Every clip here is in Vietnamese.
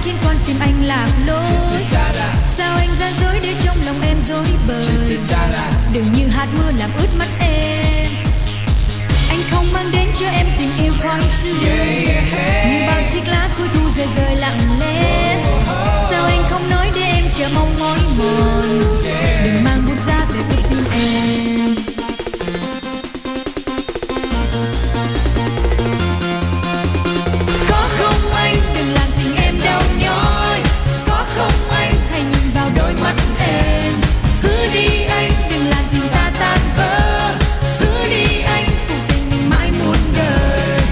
khiến con tim anh lạc lối. Sao anh gian dối để trong lòng em rối bời, đừng như hạt mưa làm ướt mắt em. Anh không mang đến cho em tình yêu khoáng sướng, như bao chiếc lá cuối thu rơi rơi lặng lẽ. Sao anh không nói để em chờ mong mỏi mòn, đừng mang bút ra về với tim em. Có không anh đừng làm tình em đau nhói, có không anh hãy nhìn vào đôi mắt em. Hứa đi anh đừng làm tình ta tan vỡ, hứa đi anh cuộc tình mình mãi muôn đời.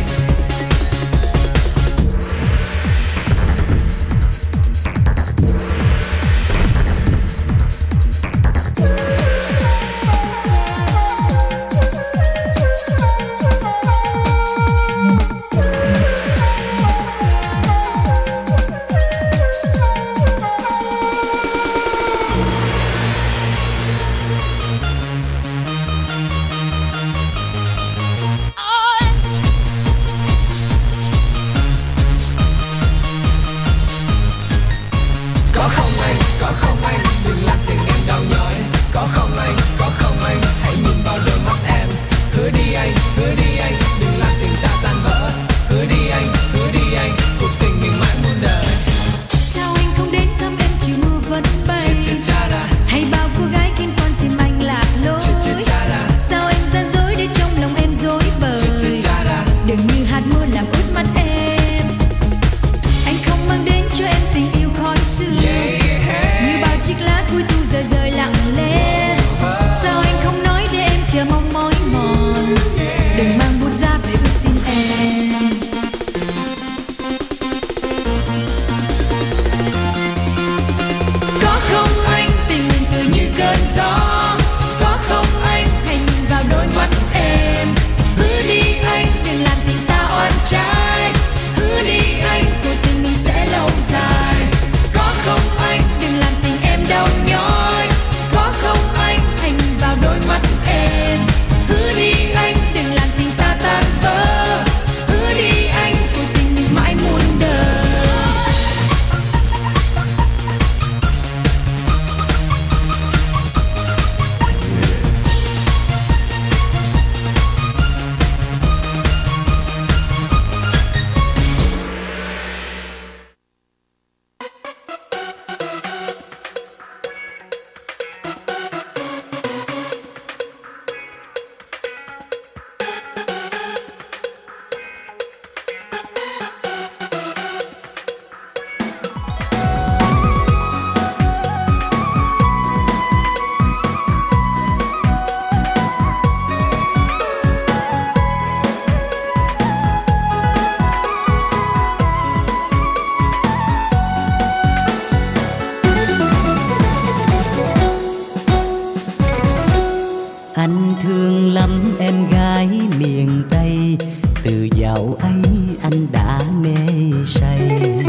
Anh thương lắm em gái miền Tây, từ dạo ấy anh đã mê say.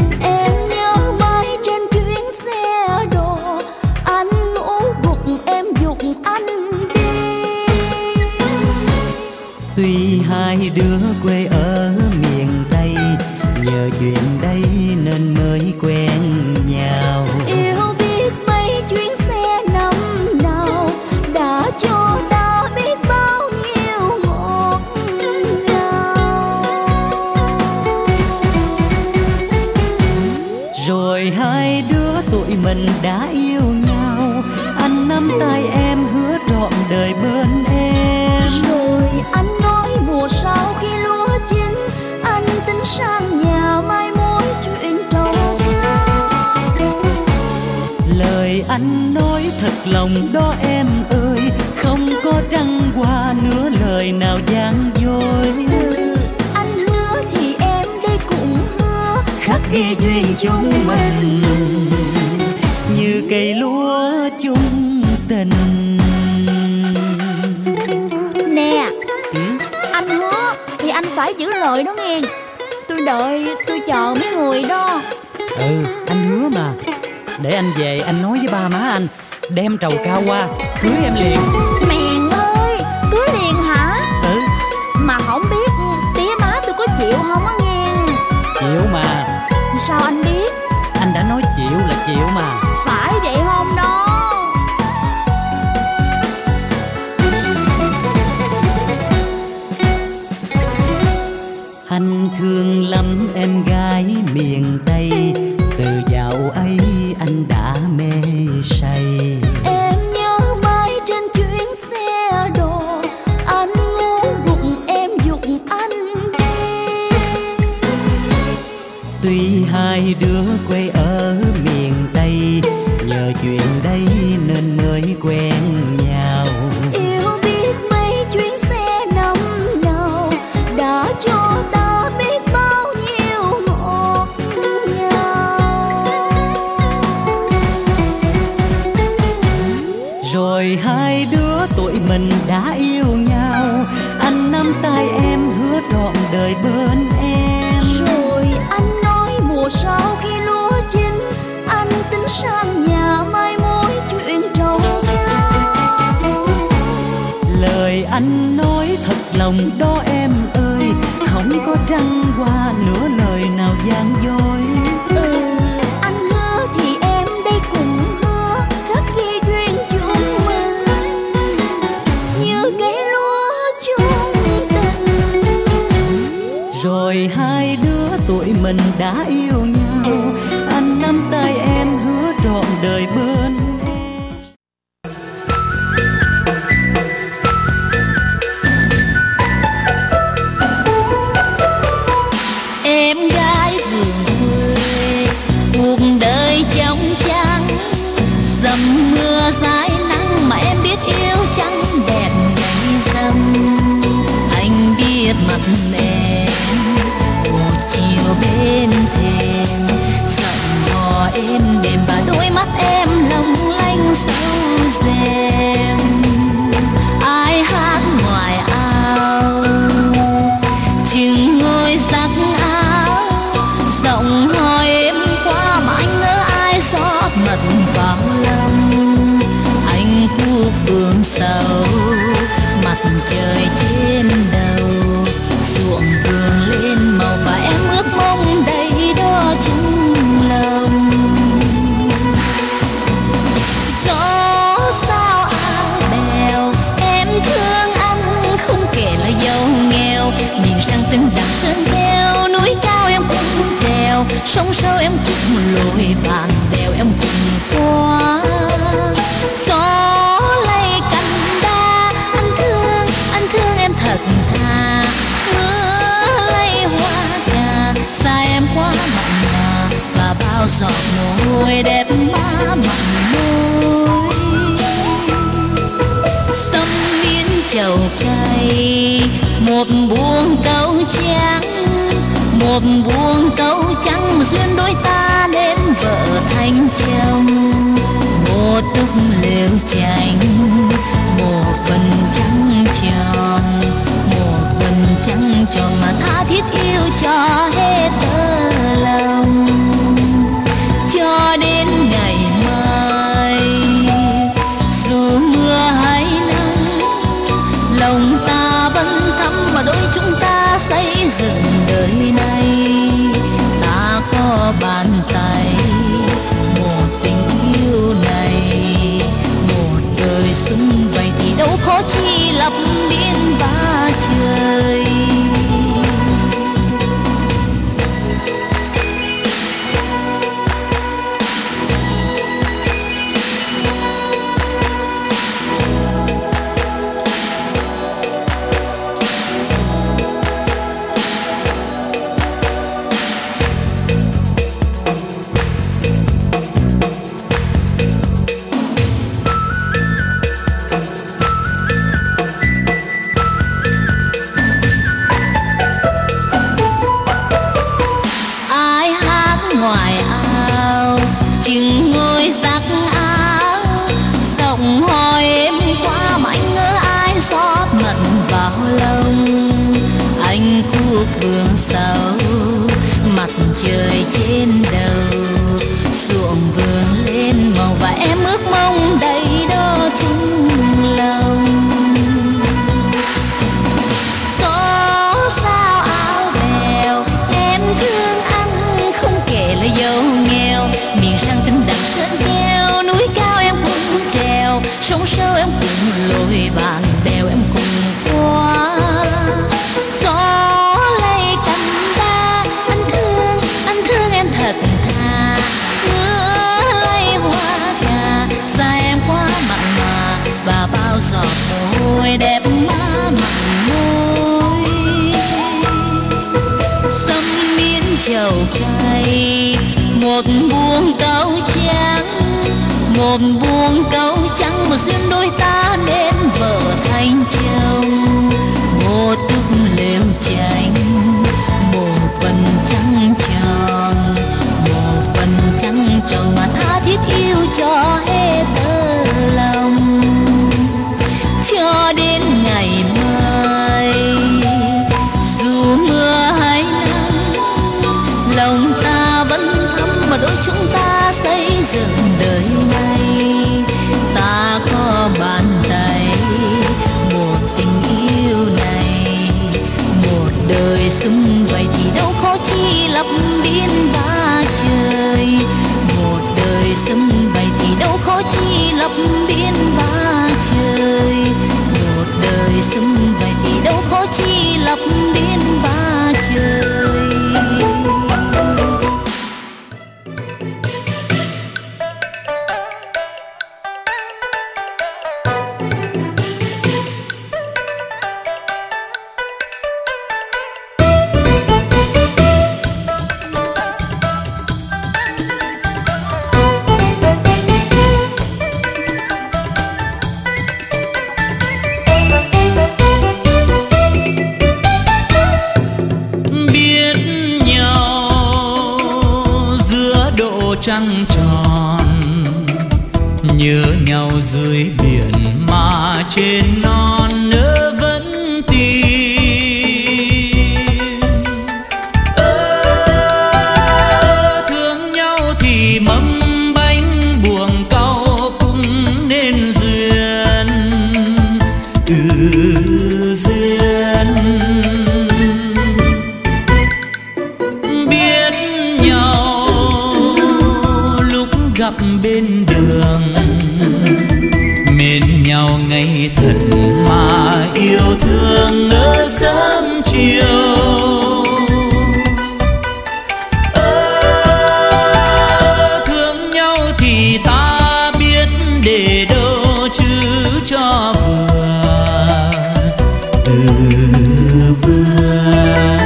Em nhớ mãi trên chuyến xe đồ, anh ngủ gục em dục anh đi. Tuy hai đứa quê ở miền Tây, nhờ chuyện đây nên mới quen nhau. Yêu biết mấy chuyến xe năm nào đã cho ta biết bao nhiêu ngọt ngào. Rồi hai đứa tụi mình đã yêu nhau, anh nắm tay em hứa trọn đời bên em. Rồi anh nói mùa sau khi lúa chín, anh tính sang nhà mai mối chuyện trầu cơm. Lời anh nói thật lòng đó em ơi, không có trăng hoa nữa lời nào gian dối. Anh hứa thì em đây cũng hứa, Khắc ghi duyên chúng mình như cây lúa chung tình. Nè, anh hứa thì anh phải giữ lời đó nghe. Tôi đợi, tôi chờ mấy người đó. Anh hứa mà. Để anh về anh nói với ba má anh, đem trầu cao qua cưới em liền. Mèn ơi, cưới liền hả? Mà không biết tía má tôi có chịu không á nghe. Chịu mà. Sao anh biết? Anh đã nói chịu là chịu mà. Phải vậy không đó? Anh thương lắm em gái miền Tây, từ dạo ấy anh đã mê say. Em nhớ mãi trên chuyến xe đò, anh ngu gục em dục anh đi. Tuy hai đứa quê ở miền Tây, nhờ chuyện đây nên mới quen nhau. Yêu biết mấy chuyến xe năm nào đã cho ta biết bao nhiêu ngọt ngào. Rồi hai đứa tụi mình đã yêu nhau, anh nắm tay em hứa trọn đời bên em. Rồi anh nói mùa sau khi lúa chín, anh tính sang nhà mai mối chuyện trầu nhau. Lời anh nói thật lòng đó em ơi, không có trăng qua nửa lời nào gian dối. Anh hứa thì em đây cũng hứa, khắc ghi duyên chúng mình như cây lúa chung tình. Rồi hai đứa tụi mình đã yêu nhau, anh nắm tay em hứa trọn đời bên em. Em gái vườn quê, cuộc đời trong trắng, dầm mưa dãi nắng mà em biết yêu trắng đẹp đầy dâm. Anh biết mặt em một chiều bên thềm, giọng hò êm đềm và đôi mắt em long lanh sâu rèm. Ai hát ngoài ao chừng ngôi giặc áo, giọng hò êm qua mà anh ngỡ ai xót mật vào lòng. Anh khu vườn sầu, mặt trời trên đầu, ruộng vườn lên màu và em ước mong đầy đó chung lòng. Gió sao áo bèo, em thương anh không kể là giàu nghèo. Miền Trăng tinh đằng sơn keo, núi cao em cũng trèo, sông sâu em cũng lội, bàn đèo em cũng qua. Gió lay cành đa, anh thương em thật thà. Mưa lay hoa cà, xa em quá mặn mà, và bao giọt mồ hôi đẹp má mặn môi. Sông miến chầu cay, một buông câu trắng, một buông câu trắng mà duyên đôi ta nên vợ thành chồng. Một túp lều tranh, một phần trắng tròn, một phần trắng tròn mà tha thiết yêu cho hết tơ lòng. Cho đến ngày mai dù mưa hay nắng, lòng ta vẫn thắm và đôi chúng ta xây dựng đời này. Ta có bàn tay, một tình yêu này, một đời xung vầy thì đâu khó chi lập biên ba trời. Ngoài ao chừng ngôi giặc áo, giọng hò êm qua mà anh ngỡ ai xót mật vào lòng. Anh khu vườn sầu, mặt trời trên đầu, ruộng vườn lên màu và em ước mong đầy đó chung lòng. Gió sao áo bèo, em thương anh không kể là giàu nghèo. giọt môi đẹp má mặn môi. Sâm miến trầu cay một buông cau trắng, một buông cau trắng, một duyên đôi ta nên vợ thành chồng. Một túp lều tranh, một phần trăng tròn, một phần trăng tròn mà tha thiết yêu cho hết tơ lòng. Cho đến ngày mai dù mưa hay nắng, lòng ta vẫn thắm và đôi chúng ta xây dựng đời này. Ta có bàn tay một tình yêu này, một đời xung vầy thì đâu khó chi lấp biển ba trời. Một đời xung vầy thì đâu khó chi lấp biển ba trời. Một đời xung vầy thì đâu khó chi lấp biển ba trời. Trăng tròn nhớ nhau dưới biển mà trên non nỡ vẫn tìm. Thương nhau thì mâm bánh buồng cau cũng nên duyên. Duyên biết nhau lúc gặp bên đường, mến nhau ngày thật mà yêu thương ở sớm chiều. Thương nhau thì ta biết để đâu chứ cho vừa. Vừa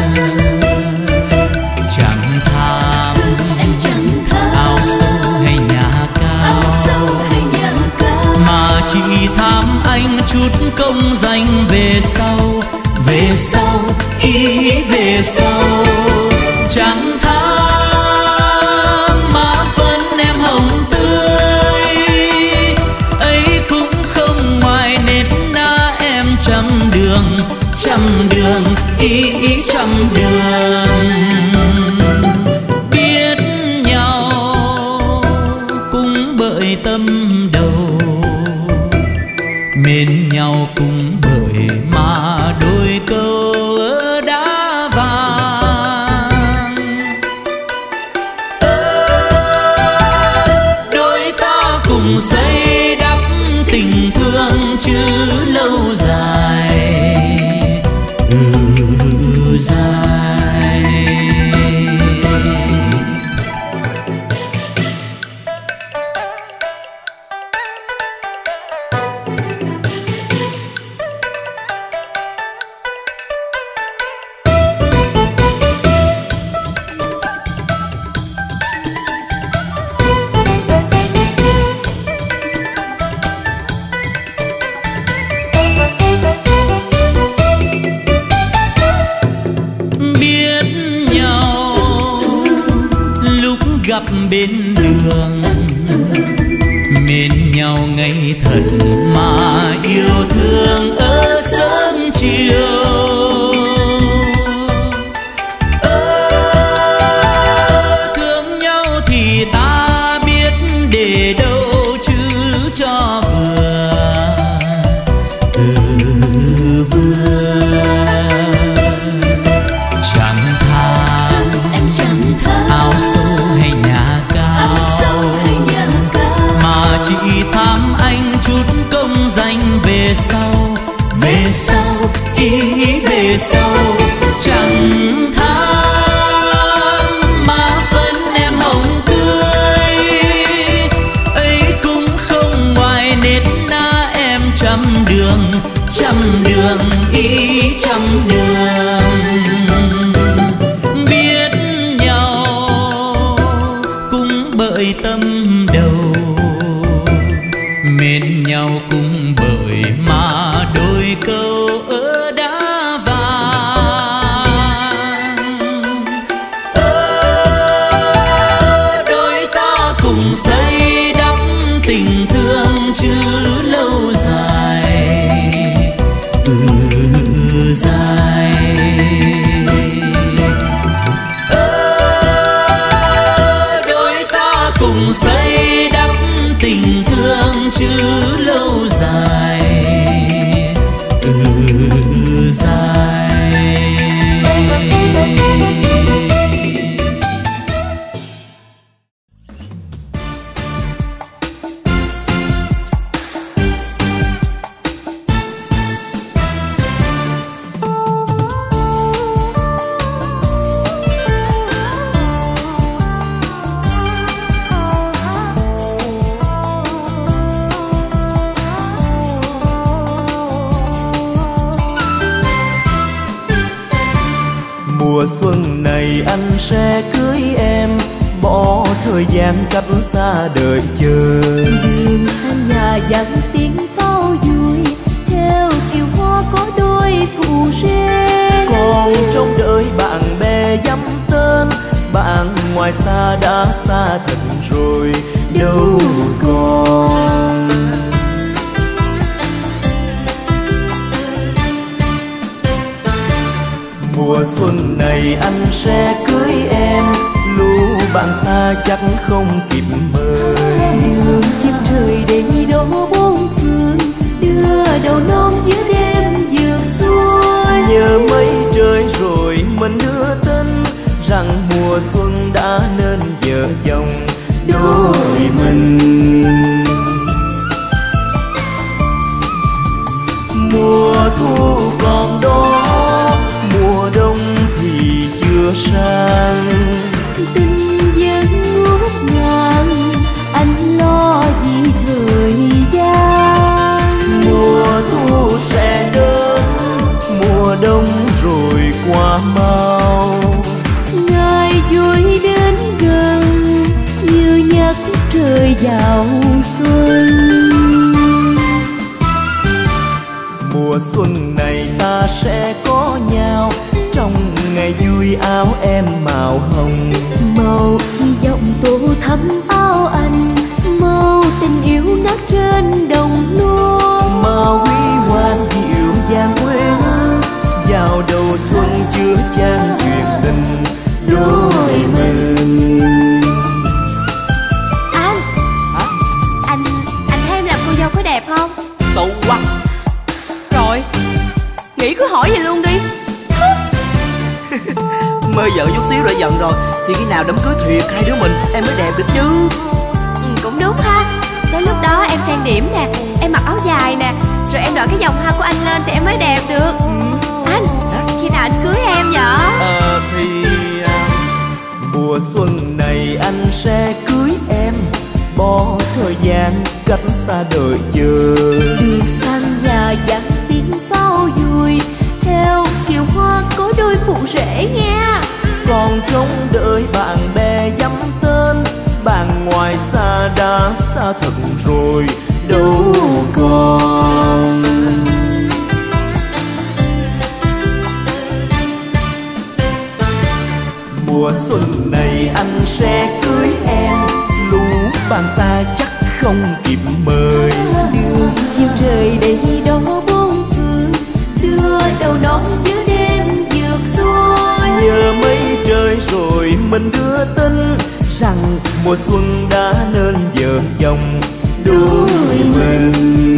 chẳng tham áo sâu hay nhà cao, mà chỉ tham anh chút công danh về sau. Về sau ý về sau chẳng tham má phấn em hồng tươi, ấy cũng không ngoài nết na em trăm đường ý trăm đường. Biết nhau cũng bởi tâm đầu, mến nhau cũng bởi mà đôi câu ở đá vàng. Đôi ta cùng xây đắp tình thương chứ lâu dài. Dài gặp bên đường, mến nhau ngày thật mà yêu thương ở sớm chiều. Thương nhau thì ta biết để đâu chứ cho vừa. Vừa chẳng tham áo sâu hay nhà cao, mà chỉ tham anh chút công danh về sau. Về sau ý về sau chẳng tham má phấn em hồng tươi, ấy cũng không ngoài nết na em trăm đường đường ý trăm đường. Biết nhau cũng bởi tâm đầu, mến nhau cũng bởi mà đôi câu ở đá vàng. Đôi ta cùng xây đắp tình thương chứ lâu dài, dài. Đôi ta cùng xây đắp tình thương chứ lâu dài, dài. Mùa xuân này anh sẽ cưới em, bỏ thời gian cách xa đợi chờ. Đường xa nhà vắng tiếng pháo vui, theo kiều hoa có đôi phụ rê. Còn trong đời bạn bè dăm tên, bạn ngoài xa đã xa thật rồi đâu còn. Mùa xuân này anh sẽ cưới em, lũ bạn xa chắc không kịp mời. Đường chim trời đầy đổ bốn phương, đưa đầu non giữa đêm vượt xuôi. Nhờ mây trời rồi mình đưa tin rằng mùa xuân đã nên vợ chồng đôi mình. Mùa thu còn đó, mùa đông thì chưa sang. Tình vẫn ngút ngàn, anh lo vì thời gian. Mùa thu sẽ đến, mùa đông rồi qua mau. Ngày vui đến gần, như nhắc trời vào xuân. Mùa xuân này ta sẽ có nhau, trong ngày vui áo em màu hồng. Màu hy vọng tô thắm áo anh, màu tình yêu ngát trên đồng lúa. Màu huy hoàng dịu dàng quê hương, vào đầu xuân chứa chan chuyện tình đôi mình. Anh Hả? Anh thấy em làm cô dâu có đẹp không? Xấu quá. Rồi, nghĩ cứ hỏi vậy luôn đi. Mơ vợ chút xíu đã giận rồi, thì khi nào đám cưới thiệt hai đứa mình em mới đẹp được chứ. Cũng đúng ha. Tới lúc đó em trang điểm nè, em mặc áo dài nè, rồi em đội cái vòng hoa của anh lên thì em mới đẹp được. Anh, khi nào anh cưới em vậy? Mùa xuân này anh sẽ cưới em, bỏ thời gian cách xa đợi chờ. Đường xanh và vắng tiếng pháo vui, theo kiều hoa có đôi phụ rể nghe. Còn trong đời bạn bè dăm tên, bạn ngoài xa đã xa thật rồi đâu còn. Mùa xuân này anh sẽ cưới em, lũ bạn xa chắc không kịp mời. Đường chiều trời đầy đó bốn phương, đưa đầu non giữa đêm vượt xuôi. Nhờ mây trời rồi mình đưa tin rằng mùa xuân đã nên vợ chồng đôi mình.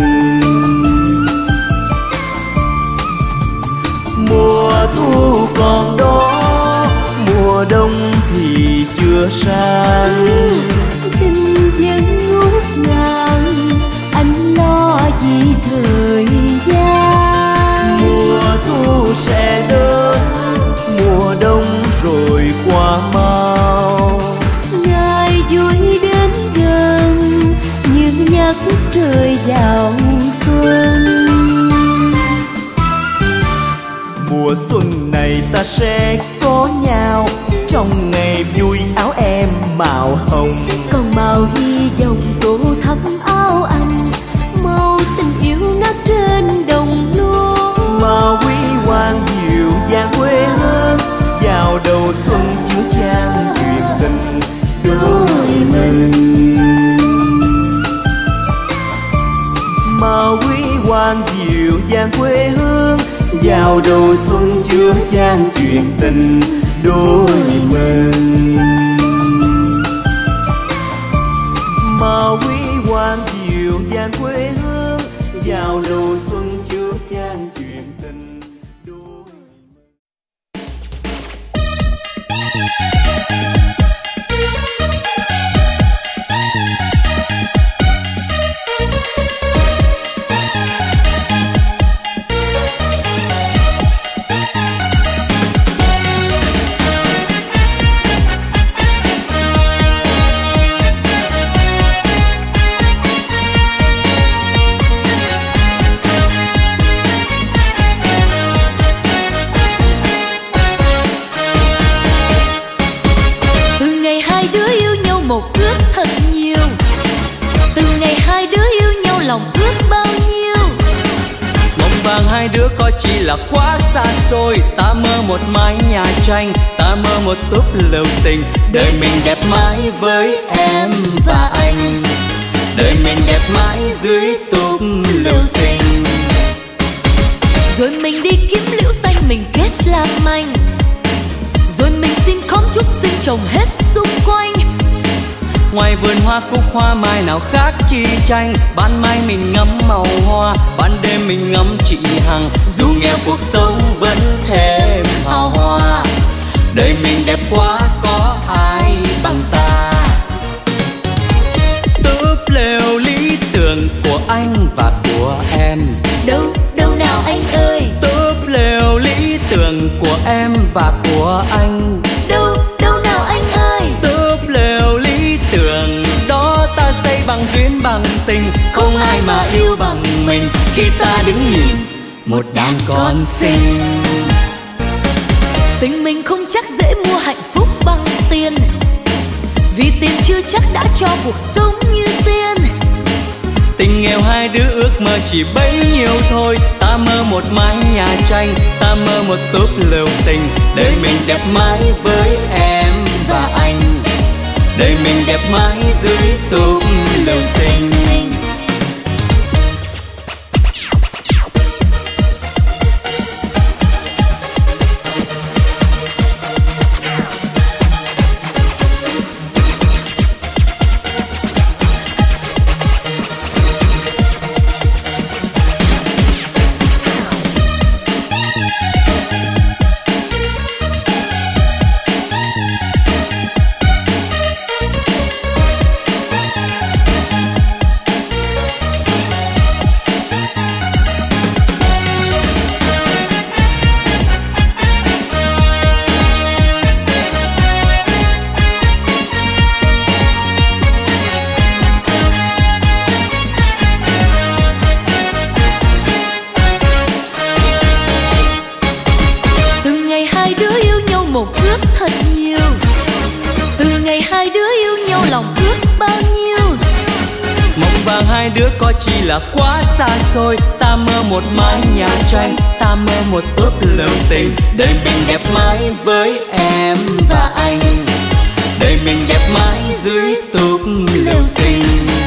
Mùa thu còn đó, mùa đông thì chưa sang. Tình vẫn ngút ngàn, anh lo vì thời gian. Mùa thu sẽ đến, mùa đông rồi qua mau. Ngày vui đến gần, như nhắc trời vào xuân. xuân này ta sẽ có nhau, trong ngày vui áo em màu hồng. Còn màu hy vọng tô thắm áo anh, màu tình yêu ngát trên đồng lúa. Màu huy hoàng dịu dàng quê hương, vào đầu xuân chứa chan chuyện tình đôi mình. Màu huy hoàng dịu dàng quê hương, vào đầu xuân chứa chan chuyện tình đôi mình. Màu huy hoàng dịu dàng quê hương, vào đầu xuân chứa chan chuyện tình đôi mình. Một ước thật nhiều, từ ngày hai đứa yêu nhau lòng ước bao nhiêu. Mộng vàng hai đứa có chỉ là quá xa xôi, ta mơ một mái nhà tranh, ta mơ một túp lều tình. Đời mình đẹp mãi với em và anh, đời mình đẹp mãi dưới túp lều xinh. Rồi mình đi kiếm liễu xanh mình kết làm anh, rồi mình xin khóm trúc xinh trồng hết xung quanh. Ngoài vườn hoa cúc hoa mai nào khác chi tranh, ban mai mình ngắm màu hoa, ban đêm mình ngắm chị Hằng. Dù nghèo cuộc sống vẫn thêm hào hoa, đời mình đẹp quá có ai bằng ta. Túp lều lý tưởng của anh và của em, đâu đâu nào anh ơi. Túp lều lý tưởng của em và của anh, đâu đâu nào anh ơi. Túp lều lý tưởng đó ta xây bằng duyên bằng tình, không ai mà yêu bằng mình khi ta đứng nhìn một đàn con xinh. Tình mình không chắc dễ mua hạnh phúc bằng tiền, vì tiền chưa chắc đã cho cuộc sống như tiên. Tình nghèo hai đứa ước mơ chỉ bấy nhiêu thôi, ta mơ một mái nhà tranh, ta mơ một túp lều tình. Đời mình đẹp mãi với em và anh, đời mình đẹp mãi dưới túp lều xinh. Hai đứa có chỉ là quá xa xôi, ta mơ một mái nhà tranh, ta mơ một túp lều tình. Đời mình đẹp mãi với em và anh, đời mình đẹp mãi dưới túp lều xinh.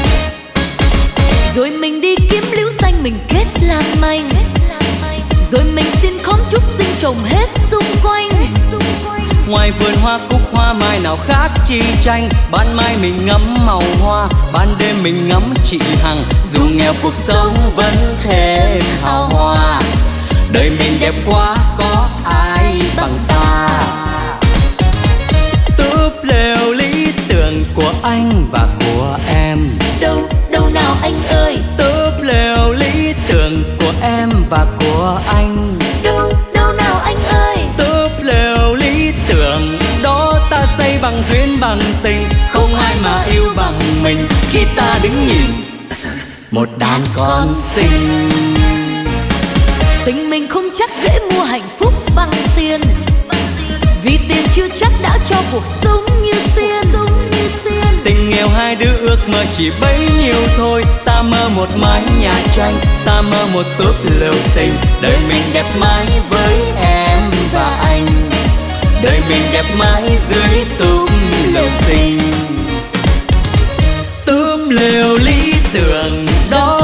Rồi mình đi kiếm liễu xanh mình kết làm anh, rồi mình xin khóm trúc xinh trồng hết xung quanh. Ngoài vườn hoa cúc hoa mai nào khác chi tranh, ban mai mình ngắm màu hoa, ban đêm mình ngắm chị Hằng. Dù nghèo cuộc sống vẫn thêm hào hoa, đời mình đẹp quá có ai bằng ta. Túp lều lý tưởng của anh và của em, đâu đâu nào anh ơi. Túp lều lý tưởng của em và của anh, đâu đâu nào anh ơi. Túp lều lý tưởng đó ta xây bằng duyên bằng tình, không ai mà yêu bằng mình khi ta đứng nhìn một đàn con xinh. Tình mình không chắc dễ mua hạnh phúc bằng tiền. Vì tiền chưa chắc đã cho cuộc sống như tiên. Tình nghèo hai đứa ước mơ chỉ bấy nhiêu thôi. Ta mơ một mái nhà tranh, ta mơ một túp lều tình. Đời mình đẹp mãi với em và anh, đời mình đẹp mãi dưới túp lều xinh. Túp lều lý tưởng đó